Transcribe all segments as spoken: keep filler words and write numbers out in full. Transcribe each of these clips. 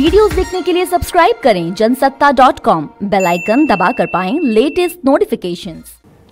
Videos देखने के लिए सब्सक्राइब करें Jansatta dot com, bell icon दबाकर पाएं latest notifications.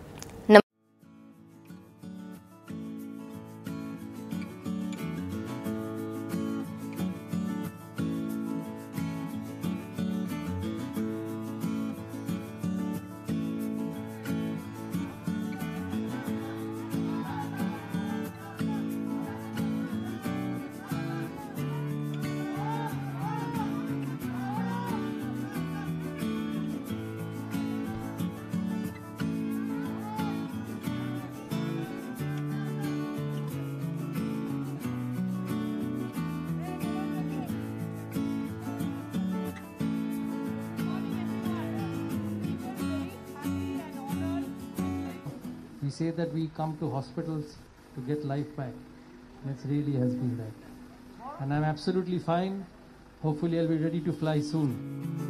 We say that we come to hospitals to get life back. That really has been that. And I'm absolutely fine. Hopefully I'll be ready to fly soon.